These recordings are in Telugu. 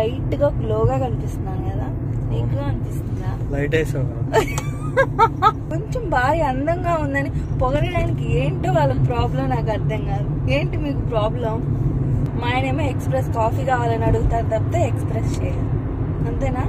లైట్ గా గ్లోగా కనిపిస్తున్నాను కదా, నీకు అనిపిస్తుందా? లైట్ కొంచెం భారీ అందంగా ఉందని పొగడడానికి ఏంటో వాళ్ళ ప్రాబ్లం నాకు అర్థం కాదు. ఏంటి మీకు ప్రాబ్లం? మా ఆయనేమో ఎక్స్ప్రెస్ కాఫీ కావాలని అడుగుతారు తప్పితే ఎక్స్ప్రెస్ చేయరు, అంతేనా?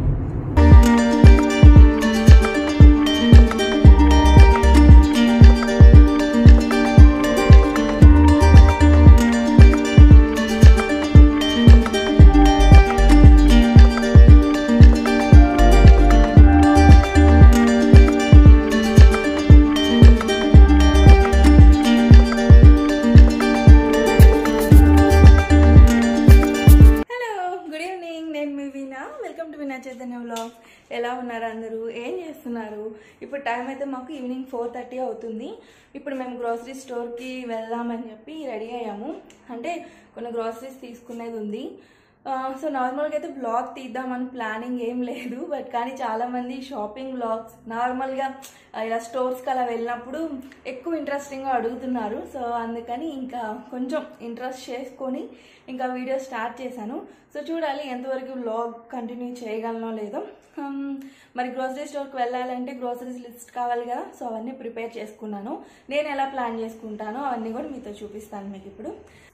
ఎలా ఉన్నారు అందరూ? ఏం చేస్తున్నారు? ఇప్పుడు టైం అయితే మాకు ఈవినింగ్ 4:30 అవుతుంది. ఇప్పుడు మేము గ్రోసరీ స్టోర్కి వెళ్దామని చెప్పి రెడీ అయ్యాము. అంటే కొన్ని గ్రోసరీస్ తీసుకునేది ఉంది. సో నార్మల్గా అయితే బ్లాగ్ తీద్దామని ప్లానింగ్ ఏం లేదు, బట్ కానీ చాలామంది షాపింగ్ బ్లాగ్స్ నార్మల్గా ఇలా స్టోర్స్కి అలా వెళ్ళినప్పుడు ఎక్కువ ఇంట్రెస్టింగ్గా అడుగుతున్నారు. సో అందుకని ఇంకా కొంచెం ఇంట్రెస్ట్ చేసుకొని ఇంకా వీడియో స్టార్ట్ చేశాను. సో చూడాలి ఎంతవరకు బ్లాగ్ కంటిన్యూ చేయగలనో లేదో. మరి గ్రోసరీ స్టోర్కి వెళ్ళాలంటే గ్రోసరీస్ లిస్ట్ కావాలి కదా, సో అవన్నీ ప్రిపేర్ చేసుకున్నాను. నేను ఎలా ప్లాన్ చేసుకుంటానో అవన్నీ కూడా మీతో చూపిస్తాను మీకు ఇప్పుడు.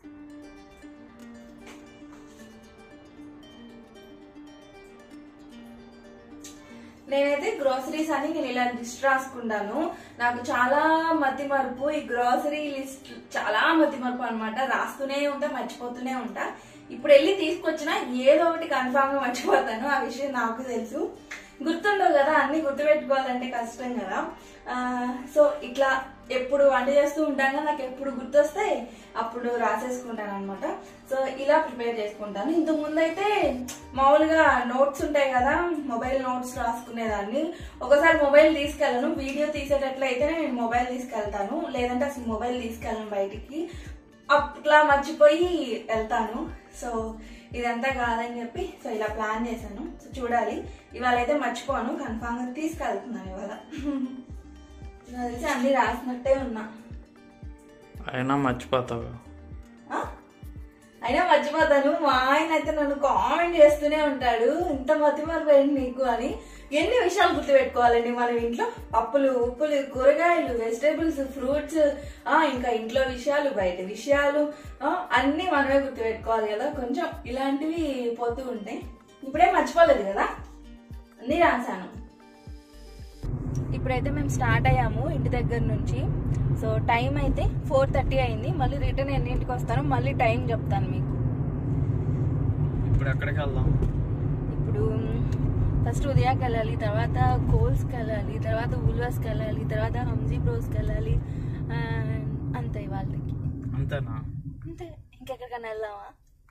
నేనైతే గ్రోసరీస్ అని నేను ఇలా లిస్ట్ రాసుకుంటాను. నాకు చాలా మతిమరుపు, ఈ గ్రోసరీ లిస్ట్ చాలా మతిమరుపు అనమాట. రాస్తూనే ఉంటా, మర్చిపోతూనే ఉంటా. ఇప్పుడు వెళ్ళి తీసుకొచ్చినా ఏదో ఒకటి కన్ఫామ్ గా మర్చిపోతాను, ఆ విషయం నాకు తెలుసు. గుర్తుండవు కదా, అన్ని గుర్తుపెట్టుకోవాలంటే కష్టం కదా. సో ఇట్లా ఎప్పుడు వంట చేస్తూ ఉంటాను, నాకు ఎప్పుడు గుర్తొస్తే అప్పుడు రాసేసుకుంటాను అనమాట. సో ఇలా ప్రిపేర్ చేసుకుంటాను. ఇంతకు ముందు అయితే మామూలుగా నోట్స్ ఉంటాయి కదా, మొబైల్ నోట్స్ రాసుకునేదాన్ని. ఒకసారి మొబైల్ తీసుకెళ్ళను, వీడియో తీసేటట్లయితే నేను మొబైల్ తీసుకెళ్తాను, లేదంటే అసలు మొబైల్ తీసుకెళ్ళను బయటికి. అట్లా మర్చిపోయి వెళ్తాను. సో ఇదంతా కాదని చెప్పి సో ఇలా ప్లాన్ చేశాను. సో చూడాలి, ఇవాళ అయితే మర్చిపోను, కన్ఫామ్ గా తీసుకెళ్తున్నాను ఇవాళ. తెలిసి అన్ని రాసినట్టే ఉన్నా. అయినా మర్చిపోతావు? అయినా మర్చిపోతాను. మా ఆయన అయితే నన్ను కామెంట్ చేస్తూనే ఉంటాడు, ఇంత మతిమరిపోయింది నీకు అని. ఎన్ని విషయాలు గుర్తుపెట్టుకోవాలండి మనం ఇంట్లో? పప్పులు, ఉప్పులు, కూరగాయలు, వెజిటేబుల్స్, ఫ్రూట్స్, ఇంకా ఇంట్లో విషయాలు, బయట విషయాలు, అన్ని మనమే గుర్తుపెట్టుకోవాలి కదా. కొంచెం ఇలాంటివి పోతూ ఉంటాయి. ఇప్పుడేం మర్చిపోలేదు కదా, అన్ని రాశాను. ఇప్పుడైతే మేము స్టార్ట్ అయ్యాము ఇంటి దగ్గర నుంచి. సో టైం అయితే 4:30 అయింది. మళ్ళీ రిటర్న్ ఎన్నింటికి వస్తాను మళ్ళీ టైం చెప్తాను మీకు. ఇప్పుడు ఎక్కడికి వెళ్దాం? ఇప్పుడు ఫస్ట్ ఉదయాకి వెళ్ళాలి, తర్వాత కోల్స్కి వెళ్ళాలి, తర్వాత ఉల్వాస్కి వెళ్ళాలి, తర్వాత హంజీ బ్రోస్కి వెళ్ళాలి. అంతే వాళ్ళకి. అంతేనా? అంతే. ఇంకెక్కడికైనా వెళ్దామా?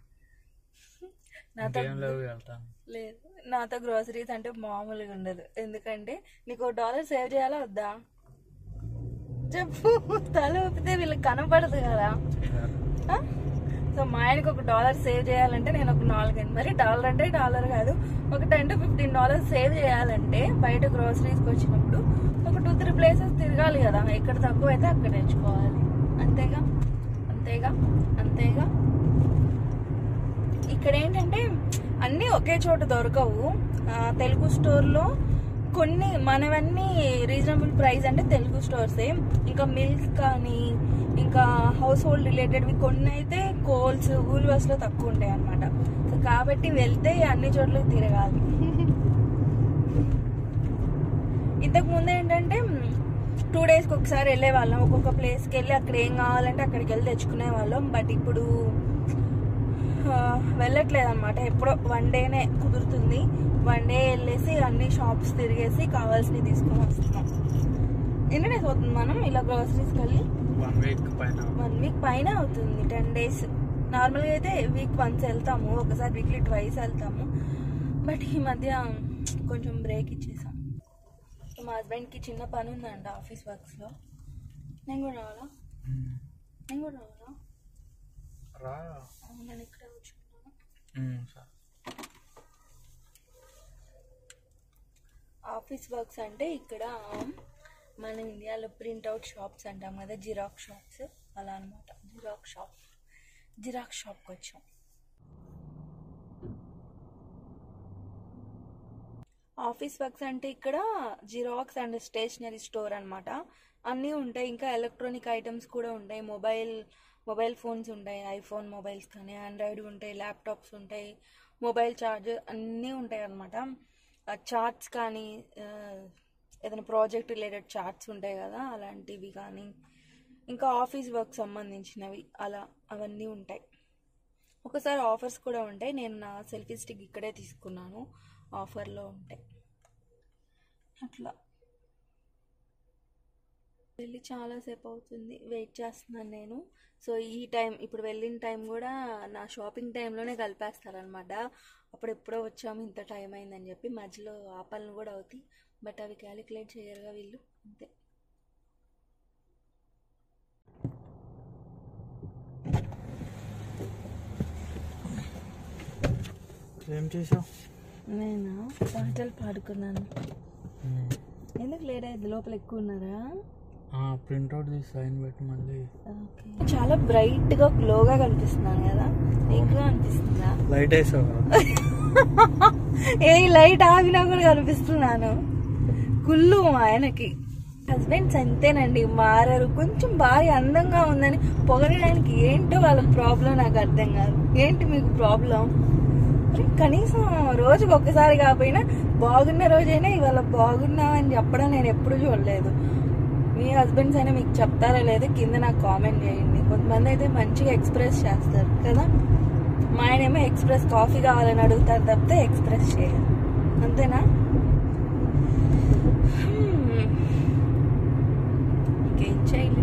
నాతో లేదు, నాతో గ్రోసరీస్ అంటే మామూలుగా ఉండదు. ఎందుకంటే నీకు $1 సేవ్ చేయాలా వద్దా చెప్పు? తల ఊపితే వీళ్ళకి కనపడదు కదా. సో మా ఆయనకి $1 సేవ్ చేయాలంటే నేను ఒక 4 మరి డాలర్ అంటే డాలర్ కాదు, ఒక $10 to $15 సేవ్ చేయాలంటే బయట గ్రోసరీస్కి వచ్చినప్పుడు ఒక 2-3 ప్లేసెస్ తిరగాలి కదా. ఎక్కడ తక్కువ అయితే అక్కడ తెచ్చుకోవాలి. అంతేగా అంతేగా అంతేగా. ఇక్కడ ఏంటంటే అన్నీ ఒకే చోట దొరకవు. తెలుగు స్టోర్లో కొన్ని మనవన్నీ రీజనబుల్ ప్రైస్ అంటే తెలుగు స్టోర్సే. ఇంకా మిల్క్ కానీ ఇంకా హౌస్ హోల్డ్ రిలేటెడ్వి కొన్ని అయితే కోల్స్, ఊల్వర్స్లో తక్కువ ఉంటాయి అనమాట. సో కాబట్టి వెళ్తే అన్ని చోట్లకి తిరగాలి. ఇంతకు ముందు ఏంటంటే 2 daysకి ఒకసారి వెళ్ళే వాళ్ళం, ఒక్కొక్క ప్లేస్కి వెళ్ళి అక్కడ ఏం కావాలంటే అక్కడికి వెళ్ళి తెచ్చుకునే వాళ్ళం. బట్ ఇప్పుడు వెళ్ళట్లేదు అనమాట. ఎప్పుడో 1 dayనే కుదురుతుంది. 1 day వెళ్ళేసి అన్ని షాప్స్ తిరిగేసి కావాల్సినవి తీసుకొని వస్తున్నాం. ఎన్ని డేస్ అవుతుంది మనం ఇలా గ్రోసరీస్కి వెళ్ళి? 1 week పైన అవుతుంది. 10 days. నార్మల్గా అయితే వీక్ వన్స్ వెళ్తాము, ఒకసారి వీక్లీ ట్వైస్ వెళ్తాము. బట్ ఈ మధ్య కొంచెం బ్రేక్ ఇచ్చేసాం. మా హస్బెండ్కి చిన్న పని ఉందంట ఆఫీస్ వర్క్స్లో. నేను కూడా రావాలా? నేను ఇక్కడే కూర్చుంటాను. ఆఫీస్ వర్క్స్ అంటే ఇక్కడ మన ఇండియాలో ప్రింట్అవుట్ షాప్స్ అంటాం కదా, జిరాక్స్ షాప్స్, అలా అనమాట. జిరాక్స్ షాప్కి వచ్చాం. ఆఫీస్ వర్క్స్ అంటే ఇక్కడ జిరాక్స్ అండ్ స్టేషనరీ స్టోర్ అన్నమాట. అన్నీ ఉంటాయి. ఇంకా ఎలక్ట్రానిక్ ఐటమ్స్ కూడా ఉంటాయి. మొబైల్ ఫోన్స్ ఉంటాయి, ఐఫోన్ మొబైల్స్ కానీ, ఆండ్రాయిడ్ ఉంటాయి, ల్యాప్టాప్స్ ఉంటాయి, మొబైల్ చార్జర్ అన్నీ ఉంటాయి అన్నమాట. చార్ట్స్ కానీ ఏదైనా ప్రాజెక్ట్ రిలేటెడ్ చార్ట్స్ ఉంటాయి కదా, అలాంటివి కానీ, ఇంకా ఆఫీస్ వర్క్ సంబంధించినవి అలా అవన్నీ ఉంటాయి. ఒకసారి ఆఫర్స్ కూడా ఉంటాయి. నేను నా సెల్ఫీ స్టిక్ ఇక్కడే తీసుకున్నాను, ఆఫర్లో ఉంటాయి. అట్లా వెళ్ళి చాలాసేపు అవుతుంది, వెయిట్ చేస్తున్నాను నేను. సో ఈ టైం ఇప్పుడు వెళ్ళిన టైం కూడా నా షాపింగ్ టైంలోనే కలిపేస్తారనమాట. అప్పుడు ఎప్పుడో వచ్చాము, ఇంత టైం అయిందని చెప్పి. మధ్యలో ఆపాలను కూడా అవుతాయి, బట్ అవి క్యాలిక్యులేట్ చేయరుగా వీళ్ళు, అంతే. ఏం చేసావు? నేను పాటలు పాడుకున్నాను. ఎందుకు లేట్ అయింది? లోపల ఎక్కువ ఉన్నారా? ప్రింట్అవుట్ తీసి సైన్ పెట్టి మళ్ళీ. చాలా బ్రైట్ గా గ్లోగా కనిపిస్తున్నాను కదా, నీకు అనిపిస్తుందా? లైట్ వేసావు ఏ లైట్ ఆగినా కూడా కనిపిస్తున్నాను. కుళ్ళు మా ఆయనకి. హస్బెండ్స్ అంతేనండి, మారరు. కొంచెం భార్య అందంగా ఉందని పొగడడానికి ఏంటో వాళ్ళ ప్రాబ్లం నాకు అర్థం కాదు. ఏంటి మీకు ప్రాబ్లం? కనీసం రోజుకి ఒక్కసారి కాకపోయినా బాగున్న రోజైనా ఇవాళ బాగున్నామని చెప్పడం నేను ఎప్పుడు చూడలేదు. మీ హస్బెండ్స్ అయినా మీకు చెప్తారా లేదా కింద నాకు కామెంట్ చేయండి. కొంతమంది అయితే మంచిగా ఎక్స్ప్రెస్ చేస్తారు కదా, మా ఆయన ఏమో ఎక్స్ప్రెస్ కాఫీ కావాలని అడుగుతారు తప్పితే ఎక్స్ప్రెస్ చేయరు. అంతేనా? ఇంకేం చేయలేదు.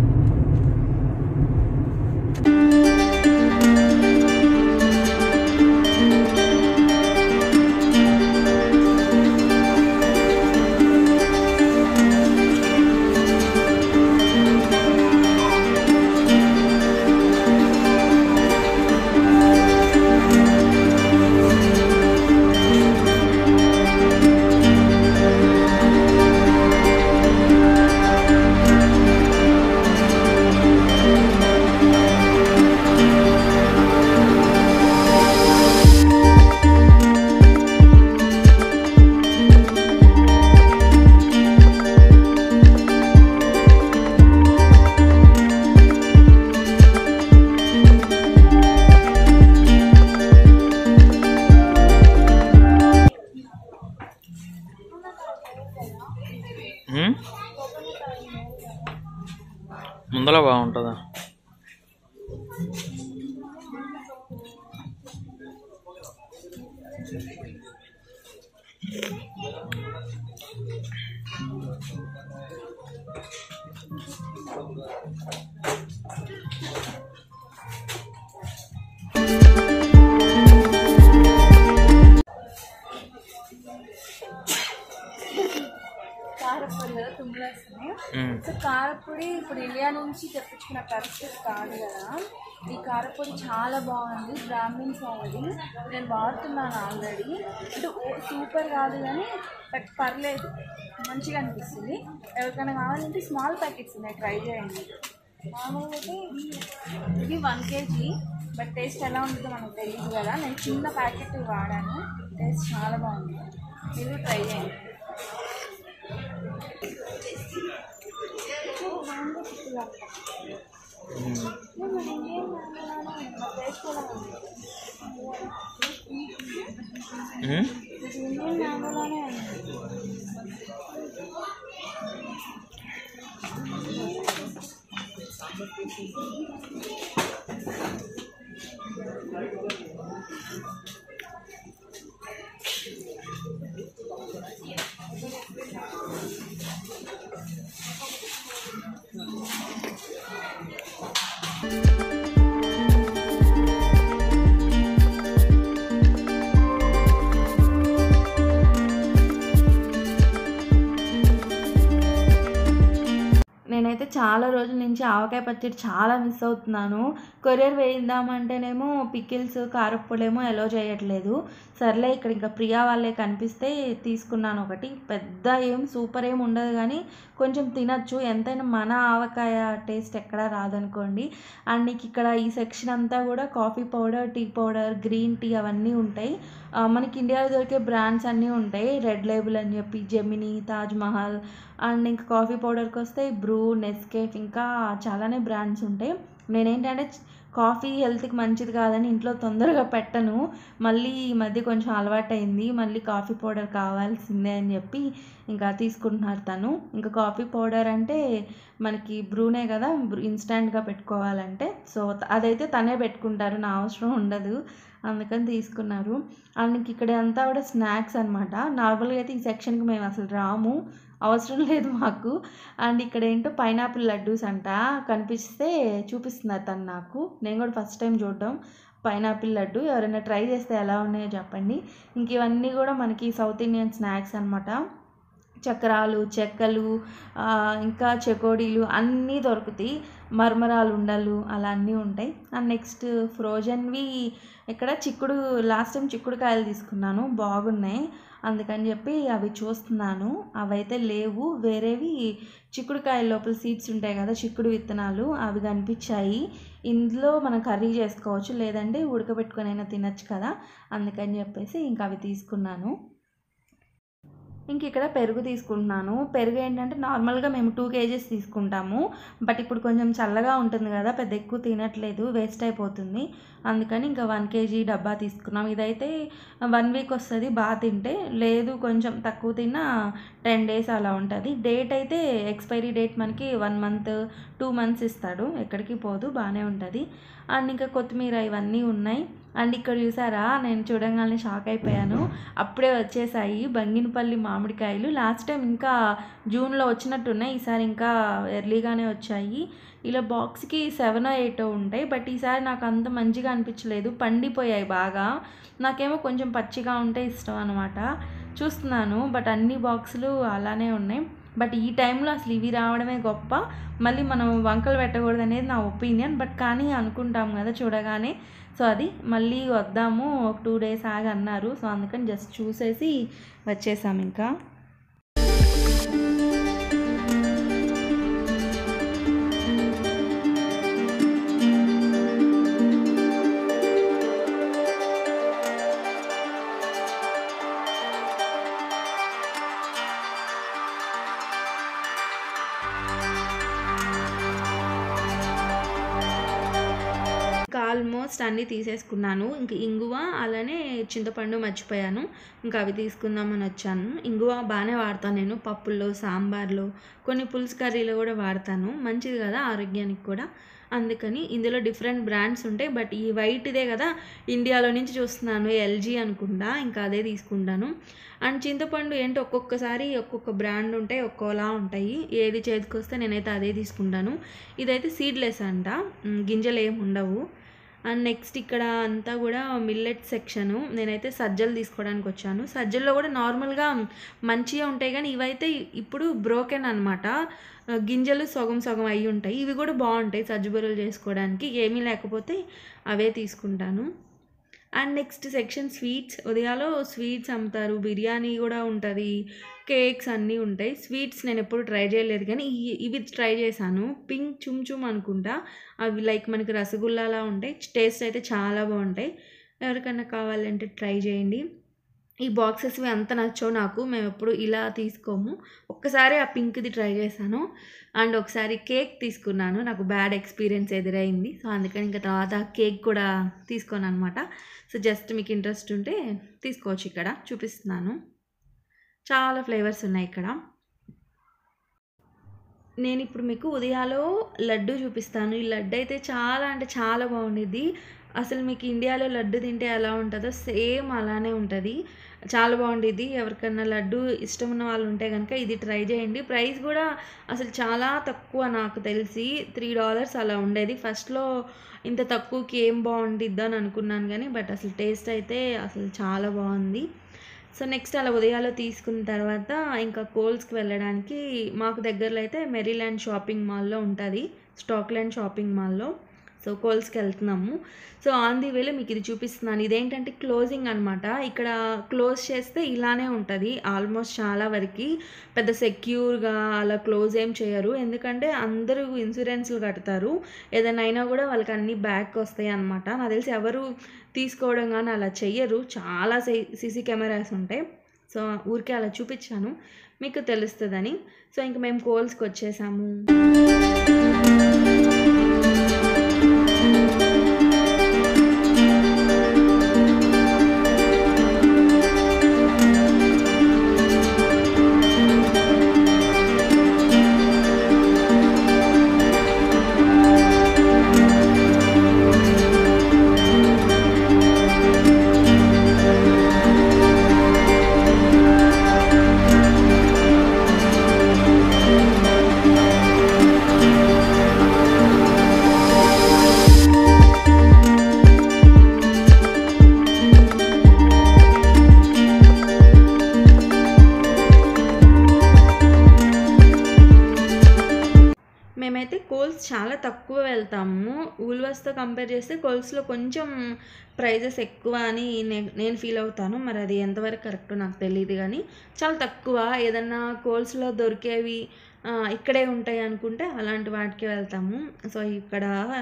ముందర బాగుంటుందా? కారపొడి కదా, తుమ్ములు వస్తున్నాయి. సో కారపొడి ఇప్పుడు ఇండియా నుంచి తెప్పించుకున్న పరిస్థితి కాదు కదా. ఈ కారపొడి చాలా బాగుంది, బ్రాహ్మిన్స్ వాళ్ళది. నేను వాడుతున్నాను ఆల్రెడీ. అంటే సూపర్ కాదు కానీ బట్ పర్లేదు, మంచిగా అనిపిస్తుంది. ఎవరికైనా కావాలంటే స్మాల్ ప్యాకెట్స్ ఉన్నాయి, ట్రై చేయండి. మామూలుగా అయితే ఇది 1 kg, బట్ టేస్ట్ ఎలా ఉంటుందో మనకు తెలియదు కదా. నేను చిన్న ప్యాకెట్ వాడాను, టేస్ట్ చాలా బాగుంది. మీరు ట్రై చేయండి. నేనైతే నేనైతే చాలా రోజుల నుంచి ఆవకాయ పచ్చడి చాలా మిస్ అవుతున్నాను. కొరియర్ వేయిద్దామంటేనేమో పికిల్స్, కారప్పొడేమో ఎలో చేయట్లేదు. సర్లే ఇక్కడ ఇంకా ప్రియా వాళ్ళే కనిపిస్తే తీసుకున్నాను ఒకటి. పెద్ద సూపర్ ఏం ఉండదు కానీ కొంచెం తినచ్చు. ఎంతైనా మన ఆవకాయ టేస్ట్ ఎక్కడా రాదనుకోండి. అండ్ నీకు ఇక్కడ ఈ సెక్షన్ అంతా కూడా coffee powder, tea powder, green tea అవన్నీ ఉంటాయి. మనకి ఇండియాలో దొరికే బ్రాండ్స్ అన్నీ ఉంటాయి. రెడ్ లేబుల్ అని చెప్పి, జెమినీ, తాజ్ మహల్. అండ్ ఇంకా కాఫీ పౌడర్కి వస్తే బ్రూ, నెస్కేఫ్, ఇంకా చాలానే బ్రాండ్స్ ఉంటాయి. నేనేంటంటే కాఫీ హెల్త్కి మంచిది కాదని ఇంట్లో తొందరగా పెట్టను. మళ్ళీ ఈ మధ్య కొంచెం అలవాటైంది. మళ్ళీ కాఫీ పౌడర్ కావాల్సిందే అని చెప్పి ఇంకా తీసుకుంటున్నారు తను. ఇంకా కాఫీ పౌడర్ అంటే మనకి బ్రూనే కదా, ఇన్స్టెంట్గా పెట్టుకోవాలంటే. సో అదైతే తనే పెట్టుకుంటారు, నా అవసరం ఉండదు. అందుకని తీసుకున్నారు. అండ్ ఇక్కడ అంతా కూడా స్నాక్స్ అనమాట. నార్మల్గా అయితే ఈ సెక్షన్కి మేము అసలు రాము, అవసరం లేదు మాకు. అండ్ ఇక్కడ ఏంటో పైనాపిల్ లడ్డూస్ అంట కనిపిస్తే చూపిస్తున్నారు తను నాకు. నేను కూడా ఫస్ట్ టైం చూడడం పైనాపిల్ లడ్డు. ఎవరైనా ట్రై చేస్తే ఎలా ఉన్నాయో చెప్పండి. ఇంక ఇవన్నీ కూడా మనకి సౌత్ ఇండియన్ స్నాక్స్ అనమాట. చక్రాలు, చెక్కలు, ఇంకా చెకోడీలు అన్నీ దొరుకుతాయి. మరమరాలు, ఉండలు అలా అన్నీ ఉంటాయి. అండ్ నెక్స్ట్ ఫ్రోజన్వి ఇక్కడ లాస్ట్ టైం చిక్కుడుకాయలు తీసుకున్నాను, బాగున్నాయి. అందుకని చెప్పి అవి చూస్తున్నాను. అవైతే లేవు, వేరేవి చిక్కుడుకాయల లోపల సీడ్స్ ఉంటాయి కదా, చిక్కుడు విత్తనాలు, అవి కనిపించాయి. ఇందులో మనం కర్రీ చేసుకోవచ్చు, లేదంటే ఉడకబెట్టుకొని అయినా తినచ్చు కదా, అందుకని చెప్పేసి ఇంకా అవి తీసుకున్నాను. ఇంక ఇక్కడ పెరుగు తీసుకుంటున్నాను. పెరుగు ఏంటంటే నార్మల్గా మేము 2 kgs తీసుకుంటాము. బట్ ఇప్పుడు కొంచెం చల్లగా ఉంటుంది కదా, పెద్ద ఎక్కువ తినట్లేదు, వేస్ట్ అయిపోతుంది. అందుకని ఇంకా 1 kg డబ్బా తీసుకున్నాం. ఇదైతే 1 week వస్తుంది బాగా తింటే. లేదు కొంచెం తక్కువ తిన్నా 10 days అలా ఉంటుంది. డేట్ అయితే ఎక్స్పైరీ డేట్ మనకి 1 month 2 months ఇస్తాడు, ఎక్కడికి పోదు, బాగానే ఉంటుంది. అండ్ ఇంకా కొత్తిమీర ఇవన్నీ ఉన్నాయి. అండ్ ఇక్కడ చూసారా, నేను చూడంగానే షాక్ అయిపోయాను. అప్పుడే వచ్చేసాయి బంగినపల్లి మామిడికాయలు. లాస్ట్ టైం ఇంకా జూన్లో వచ్చినట్టున్నాయి, ఈసారి ఇంకా ఎర్లీగానే వచ్చాయి. ఇలా బాక్స్కి 7 or 8 ఉంటాయి. బట్ ఈసారి నాకు అంత మంచిగా అనిపించలేదు, పండిపోయాయి బాగా. నాకేమో కొంచెం పచ్చిగా ఉంటే ఇష్టం అనమాట. చూస్తున్నాను బట్ అన్ని బాక్సులు అలానే ఉన్నాయి. బట్ ఈ టైంలో అసలు ఇవి రావడమే గొప్ప. మళ్ళీ మనం వంకలు పెట్టకూడదు అనేది నా ఒపీనియన్. బట్ కానీ అనుకుంటాం కదా చూడగానే. సో అది మళ్ళీ వద్దాము, ఒక 2 days ఆగి అన్నారు. సో అందుకని జస్ట్ చూసేసి వచ్చేసాం ఇంకా. ఆల్మోస్ట్ అన్నీ తీసేసుకున్నాను. ఇంక ఇంగువ అలానే చింతపండు మర్చిపోయాను, ఇంకా అవి తీసుకుందామని వచ్చాను. ఇంగువ బాగానే వాడతాను నేను, పప్పుల్లో, సాంబార్లో, కొన్ని పులుసు కర్రీలో కూడా వాడతాను. మంచిది కదా ఆరోగ్యానికి కూడా. అందుకని ఇందులో డిఫరెంట్ బ్రాండ్స్ ఉంటాయి. బట్ ఈ వైట్దే కదా, ఇండియాలో నుంచి చూస్తున్నాను, LG అనుకుంటా, ఇంకా అదే తీసుకుంటాను. అండ్ చింతపండు ఏంటో ఒక్కొక్కసారి ఒక్కొక్క బ్రాండ్ ఉంటాయి, ఒక్కోలా ఉంటాయి. ఏది చేతికొస్తే నేనైతే అదే తీసుకుంటాను. ఇదైతే సీడ్లెస్ అంట, గింజలు ఏమి ఉండవు. అండ్ నెక్స్ట్ ఇక్కడ అంతా కూడా మిల్లెట్ సెక్షను. నేనైతే సజ్జలు తీసుకోవడానికి వచ్చాను. సజ్జల్లో కూడా నార్మల్గా మంచిగా ఉంటాయి, కానీ ఇవైతే ఇప్పుడు బ్రోకెన్ అనమాట, గింజలు సగం సగం అయి ఉంటాయి. ఇవి కూడా బాగుంటాయి సజ్జబుర్రలు చేసుకోవడానికి, ఏమీ లేకపోతే అవే తీసుకుంటాను. And next section sweets. ఉదయాలో స్వీట్స్ అమ్ముతారు, బిర్యానీ కూడా ఉంటుంది, కేక్స్ అన్నీ ఉంటాయి. స్వీట్స్ నేను ఎప్పుడు ట్రై చేయలేదు, కానీ ఇవి ట్రై చేశాను. పింక్ చుమ్ అనుకుంటా, అవి లైక్ మనకి రసగుల్లాలా ఉంటాయి. టేస్ట్ అయితే చాలా బాగుంటాయి. ఎవరికన్నా కావాలంటే ట్రై చేయండి. ఈ బాక్సెస్వి అంత నచ్చవు నాకు, మేము ఎప్పుడు ఇలా తీసుకోము. ఒక్కసారి ఆ పింక్ది ట్రై చేశాను. అండ్ ఒకసారి కేక్ తీసుకున్నాను, నాకు బ్యాడ్ ఎక్స్పీరియన్స్ ఎదురైంది. సో అందుకని ఇంకా తర్వాత కేక్ కూడా తీసుకోను అనమాట. సో జస్ట్ మీకు ఇంట్రెస్ట్ ఉంటే తీసుకోవచ్చు. ఇక్కడ చూపిస్తున్నాను, చాలా ఫ్లేవర్స్ ఉన్నాయి ఇక్కడ. నేను ఇప్పుడు మీకు ఉదయాలో లడ్డు చూపిస్తాను. ఈ లడ్డు అయితే చాలా అంటే చాలా బాగుండిద్ది. అసలు మీకు ఇండియాలో లడ్డు తింటే ఎలా ఉంటుందో సేమ్ అలానే ఉంటుంది, చాలా బాగుండిద్ది. ఎవరికన్నా లడ్డు ఇష్టం ఉన్న వాళ్ళు ఉంటే కనుక ఇది ట్రై చేయండి. ప్రైస్ కూడా అసలు చాలా తక్కువ, నాకు తెలిసి $3 అలా ఉండేది. ఫస్ట్లో ఇంత తక్కువకి ఏం బాగుండిద్దో అని అనుకున్నాను, కానీ బట్ అసలు టేస్ట్ అయితే అసలు చాలా బాగుంది. సో నెక్స్ట్ అలా ఉదయాలో తీసుకున్న తర్వాత ఇంకా కోల్స్కి వెళ్ళడానికి మాకు దగ్గరలో అయితే మెరీల్యాండ్ షాపింగ్ మాల్లో ఉంటుంది, స్టాక్ల్యాండ్ షాపింగ్ మాల్లో. సో కోల్స్కి వెళ్తున్నాము. సో ఆన్ ది వేలో మీకు ఇది చూపిస్తున్నాను. ఇదేంటంటే క్లోజింగ్ అనమాట. ఇక్కడ క్లోజ్ చేస్తే ఇలానే ఉంటుంది ఆల్మోస్ట్ చాలా వరకు. పెద్ద సెక్యూర్గా అలా క్లోజ్ ఏం చేయరు, ఎందుకంటే అందరూ ఇన్సూరెన్స్లు కడతారు. ఏదైనా అయినా కూడా వాళ్ళకి అన్నీ బ్యాక్ వస్తాయి అనమాట. నాకు తెలిసి ఎవరు తీసుకోవడం కానీ అలా చెయ్యరు. చాలా సీసీ కెమెరాస్ ఉంటాయి. సో ఊరికే అలా చూపించాను మీకు తెలుస్తుందని. సో ఇంక మేము కోల్స్కి వచ్చేసాము. మేమైతే కోల్స్ చాలా తక్కువ వెళ్తాము. ఊల్వర్స్తో కంపేర్ చేస్తే కోల్స్లో కొంచెం ప్రైజెస్ ఎక్కువ అని నేను ఫీల్ అవుతాను. మరి అది ఎంతవరకు కరెక్టో నాకు తెలియదు, కానీ చాలా తక్కువ. ఏదన్నా కోల్స్లో దొరికేవి ఇక్కడే ఉంటాయి అనుకుంటే అలాంటి వాటికి వెళ్తాము. సో ఇక్కడ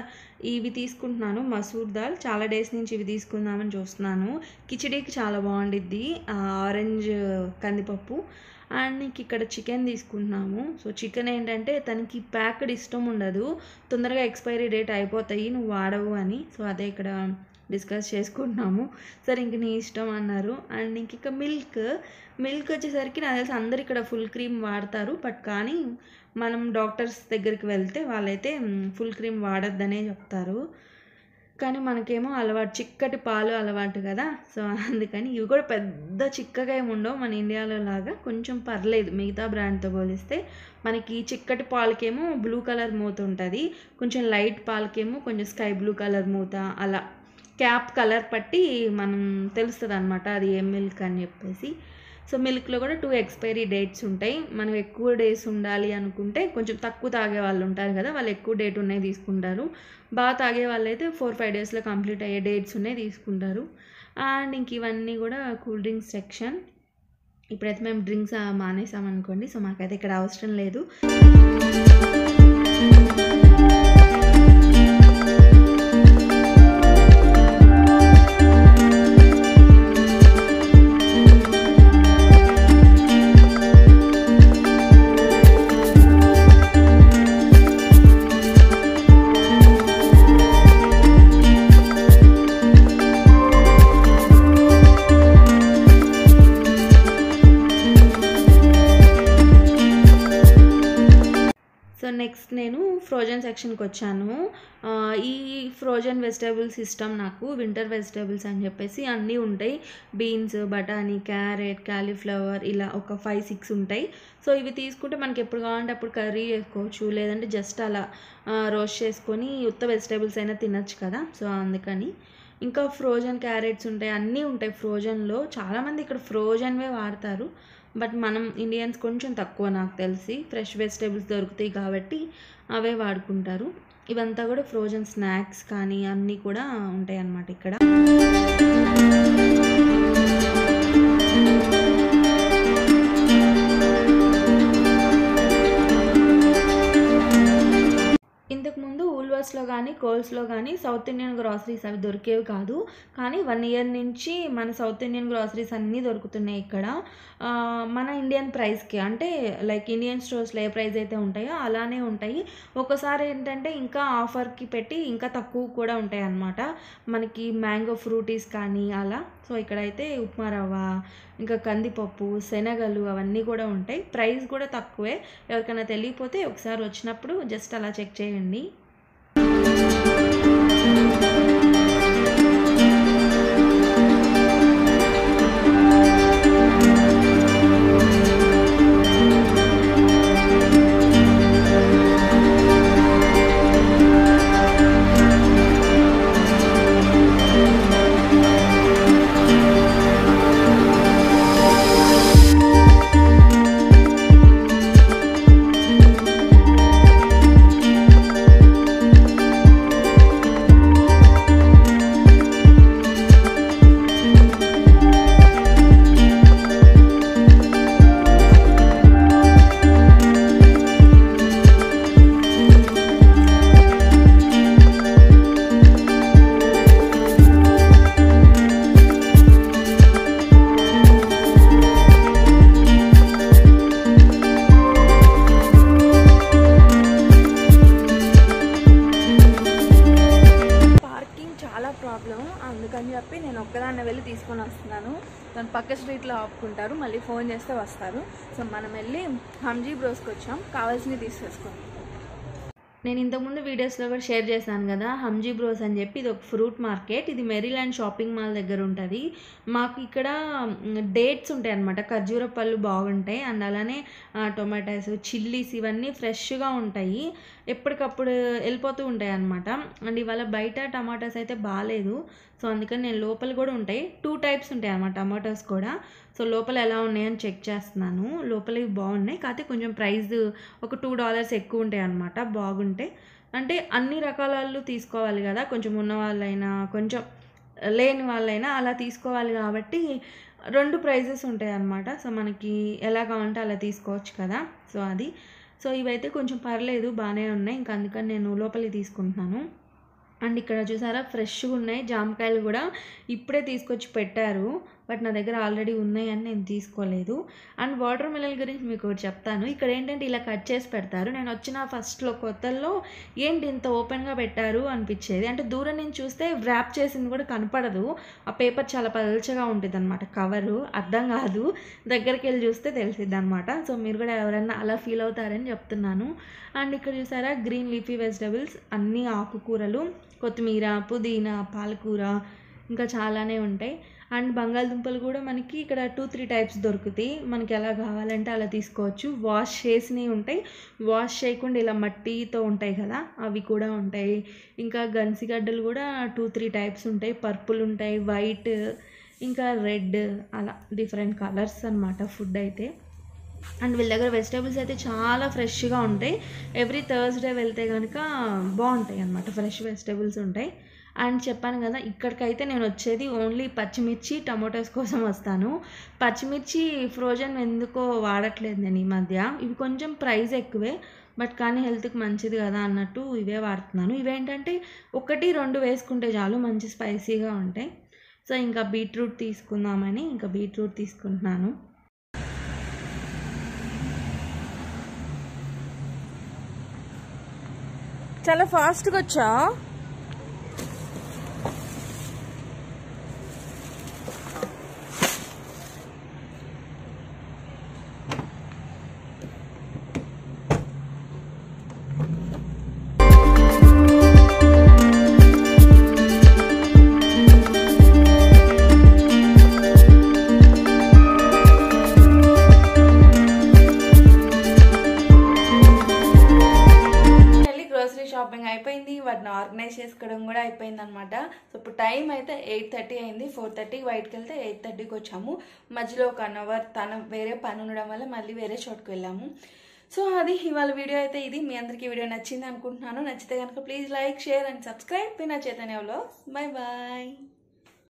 ఇవి తీసుకుంటున్నాను, మసూర్ దాల్. చాలా డేస్ నుంచి ఇవి తీసుకుందామని చూస్తున్నాను. కిచిడీకి చాలా బాగుండిద్ది, ఆరెంజ్ కందిపప్పు. అండ్ నీకు ఇక్కడ చికెన్ తీసుకుంటున్నాము. సో చికెన్ ఏంటంటే తనకి ప్యాక్డ్ ఇష్టం ఉండదు, తొందరగా ఎక్స్పైరీ డేట్ అయిపోతాయి నువ్వు వాడవు అని. సో అదే ఇక్కడ డిస్కస్ చేసుకుంటున్నాము. సరే ఇంక నీ ఇష్టం అన్నారు. అండ్ ఇంక ఇక మిల్క్ వచ్చేసరికి నాకు తెలిసి అందరు ఇక్కడ ఫుల్ క్రీమ్ వాడతారు. బట్ కానీ మనం డాక్టర్స్ దగ్గరికి వెళ్తే వాళ్ళైతే ఫుల్ క్రీమ్ వాడొద్దనే చెప్తారు. కానీ మనకేమో అలవాటు, చిక్కటి పాలు అలవాటు కదా. సో అందుకని ఇవి కూడా పెద్ద చిక్కగా ఏమి ఉండవు, మన ఇండియాలో లాగా కొంచెం పర్లేదు మిగతా బ్రాండ్తో పోలిస్తే. మనకి చిక్కటి పాలకేమో బ్లూ కలర్ మూత ఉంటుంది, కొంచెం లైట్ పాలకేమో కొంచెం స్కై బ్లూ కలర్ మూత, అలా క్యాప్ కలర్ పట్టి మనం తెలుస్తుంది అనమాట అది ఏం మిల్క్ అని చెప్పేసి. సో మిల్క్లో కూడా 2 ఎక్స్పైరీ డేట్స్ ఉంటాయి. మనం ఎక్కువ డేస్ ఉండాలి అనుకుంటే కొంచెం తక్కువ తాగే వాళ్ళు ఉంటారు కదా, వాళ్ళు ఎక్కువ డేట్ ఉన్నాయి తీసుకుంటారు. బాగా తాగే వాళ్ళు అయితే 4-5 డేస్లో కంప్లీట్ అయ్యే డేట్స్ ఉన్నాయి తీసుకుంటారు. అండ్ ఇంక ఇవన్నీ కూడా కూల్ డ్రింక్స్ సెక్షన్. ఇప్పుడైతే మేము డ్రింక్స్ మానేసామనుకోండి, సో మాకైతే ఇక్కడ అవసరం లేదు. సో నెక్స్ట్ నేను ఫ్రోజన్ సెక్షన్కి వచ్చాను. ఈ ఫ్రోజన్ వెజిటేబుల్స్ ఇష్టం నాకు, వింటర్ వెజిటేబుల్స్ అని చెప్పేసి అన్నీ ఉంటాయి. బీన్స్, బఠానీ, క్యారెట్, కాలీఫ్లవర్, ఇలా ఒక 5-6 ఉంటాయి. సో ఇవి తీసుకుంటే మనకి ఎప్పుడు కావాలంటే అప్పుడు కర్రీ చేసుకోవచ్చు, లేదంటే జస్ట్ అలా రోస్ట్ చేసుకొని ఉత్త వెజిటేబుల్స్ అయినా తినచ్చు కదా. సో అందుకని ఇంకా ఫ్రోజన్ క్యారెట్స్ ఉంటాయి, అన్నీ ఉంటాయి ఫ్రోజన్లో. చాలామంది ఇక్కడ ఫ్రోజన్వే వాడతారు, బట్ మనం ఇండియన్స్ కొంచెం తక్కువ నాకు తెలిసి. ఫ్రెష్ వెజిటేబుల్స్ దొరుకుతాయి కాబట్టి అవే వాడుకుంటారు. ఇవంతా కూడా ఫ్రోజన్ స్నాక్స్ కానీ అన్నీ కూడా ఉంటాయి అన్నమాట ఇక్కడ. ఇంతకుముందు ఊల్వర్స్లో కానీ కోల్స్లో కానీ సౌత్ ఇండియన్ గ్రాసరీస్ అవి దొరికేవి కాదు, కానీ 1 ఇయర్ నుంచి మన సౌత్ ఇండియన్ గ్రాసరీస్ అన్నీ దొరుకుతున్నాయి ఇక్కడ మన ఇండియన్ ప్రైస్కి. అంటే లైక్ ఇండియన్ స్టోర్స్లో ఏ ప్రైస్ అయితే ఉంటాయో అలానే ఉంటాయి. ఒకసారి ఏంటంటే ఇంకా ఆఫర్కి పెట్టి ఇంకా తక్కువ కూడా ఉంటాయి అన్నమాట. మనకి మ్యాంగో ఫ్రూటీస్ కానీ అలా. సో ఇక్కడైతే ఉప్మా రవ్వ, ఇంకా కందిపప్పు, శనగలు అవన్నీ కూడా ఉంటాయి. ప్రైస్ కూడా తక్కువే. ఎవరికైనా తెలియకపోతే ఒకసారి వచ్చినప్పుడు జస్ట్ అలా చెక్ చేయండి. తను పక్క స్ట్రీట్లో ఆపుకుంటారు, మళ్ళీ ఫోన్ చేస్తే వస్తారు. సో మనం వెళ్ళి హంజీ బ్రోస్కి వచ్చాం, కావాల్సినవి తీసేసుకుంటాం. నేను ఇంతకుముందు వీడియోస్లో కూడా షేర్ చేశాను కదా, హంజీ బ్రోస్ అని చెప్పి ఇది ఒక ఫ్రూట్ మార్కెట్. ఇది మెరీల్యాండ్ షాపింగ్ మాల్ దగ్గర ఉంటుంది. మాకు ఇక్కడ డేట్స్ ఉంటాయి అన్నమాట, ఖర్జూర పళ్ళు బాగుంటాయి. అండ్ అలానే టొమాటోస్, చిల్లీస్ ఇవన్నీ ఫ్రెష్గా ఉంటాయి, ఎప్పటికప్పుడు వెళ్ళిపోతూ ఉంటాయి అన్నమాట. అండ్ ఇవాళ బయట టమాటాస్ అయితే బాగాలేదు, సో అందుకని నేను లోపల కూడా ఉంటాయి 2 టైప్స్ ఉంటాయి అన్నమాట టమాటోస్ కూడా. సో లోపల ఎలా ఉన్నాయని చెక్ చేస్తున్నాను. లోపల ఇవి బాగున్నాయి, కాకపోతే కొంచెం ప్రైస్ ఒక $2 ఎక్కువ ఉంటాయి అన్నమాట. బాగుంటాయి అంటే అన్ని రకాల వాళ్ళు తీసుకోవాలి కదా, కొంచెం ఉన్న వాళ్ళైనా కొంచెం లేని వాళ్ళైనా అలా తీసుకోవాలి కాబట్టి 2 ప్రైజెస్ ఉంటాయి అన్నమాట. సో మనకి ఎలా కావాలంటే అలా తీసుకోవచ్చు కదా. సో ఇవైతే కొంచెం పర్లేదు, బాగానే ఉన్నాయి. ఇంకా అందుకని నేను లోపలికి తీసుకుంటున్నాను. అండ్ ఇక్కడ చూసారా ఫ్రెష్గా ఉన్నాయి జామకాయలు కూడా, ఇప్పుడే తీసుకొచ్చి పెట్టారు. బట్ నా దగ్గర ఆల్రెడీ ఉన్నాయని నేను తీసుకోలేదు. అండ్ వాటర్ మిలన్ గురించి మీకు ఒకటి చెప్తాను. ఇక్కడ ఏంటంటే ఇలా కట్ చేసి పెడతారు. నేను వచ్చిన ఫస్ట్లో కొత్తల్లో ఏంటి ఇంత ఓపెన్గా పెట్టారు అనిపించేది. అంటే దూరం నుంచి చూస్తే ర్యాప్ చేసింది కూడా కనపడదు, ఆ పేపర్ చాలా పల్చగా ఉంటుంది అనమాట, కవరు అర్థం కాదు, దగ్గరికి వెళ్ళి చూస్తే తెలిసిద్ది అనమాట. సో మీరు కూడా ఎవరైనా అలా ఫీల్ అవుతారని చెప్తున్నాను. అండ్ ఇక్కడ చూసారా గ్రీన్ లీఫీ వెజిటబుల్స్, అన్నీ ఆకుకూరలు, కొత్తిమీర, పుదీనా, పాలకూర, ఇంకా చాలానే ఉంటాయి. అండ్ బంగాళదుంపలు కూడా మనకి ఇక్కడ 2-3 టైప్స్ దొరుకుతాయి, మనకి ఎలా కావాలంటే అలా తీసుకోవచ్చు. వాష్ చేసినవి ఉంటాయి, వాష్ చేయకుండా ఇలా మట్టితో ఉంటాయి కదా అవి కూడా ఉంటాయి. ఇంకా గన్సిగడ్డలు కూడా 2-3 టైప్స్ ఉంటాయి, పర్పుల్ ఉంటాయి, వైట్, ఇంకా రెడ్, అలా డిఫరెంట్ కలర్స్ అన్నమాట ఫుడ్ అయితే. అండ్ వీళ్ళ దగ్గర వెజిటేబుల్స్ అయితే చాలా ఫ్రెష్గా ఉంటాయి. ఎవ్రీ థర్స్డే వెళ్తే కనుక బాగుంటాయి అన్నమాట, ఫ్రెష్ వెజిటేబుల్స్ ఉంటాయి. అండ్ చెప్పాను కదా ఇక్కడికైతే నేను వచ్చేది ఓన్లీ పచ్చిమిర్చి, టమాటోస్ కోసం వస్తాను. పచ్చిమిర్చి ఫ్రోజన్ ఎందుకో వాడట్లేదు నేను ఈ మధ్య, ఇవి కొంచెం ప్రైస్ ఎక్కువే బట్ కానీ హెల్త్కి మంచిది కదా అన్నట్టు ఇవే వాడుతున్నాను. ఇవేంటంటే 1-2 వేసుకుంటే చాలు, మంచి స్పైసీగా ఉంటాయి. సో ఇంకా బీట్రూట్ తీసుకుందామని ఇంకా బీట్రూట్ తీసుకుంటున్నాను. చాలా ఫాస్ట్గా వచ్చా. షాపింగ్ అయిపోయింది, వాటిని ఆర్గనైజ్ చేసుకోవడం కూడా అయిపోయింది అనమాట. సో ఇప్పుడు టైం అయితే 8:30 అయింది. 4:30కి బయటకు వెళ్తే 8:30కి వచ్చాము. మధ్యలో 1 అవర్ తన వేరే పని ఉండడం వల్ల మళ్ళీ వేరే చోటుకు వెళ్ళాము. సో అది ఇవాళ వీడియో అయితే ఇది. మీ అందరికీ వీడియో నచ్చింది అనుకుంటున్నాను. నచ్చితే కనుక please like, share and subscribe. నా చైతన్య వ్లాగ్స్. Bye bye.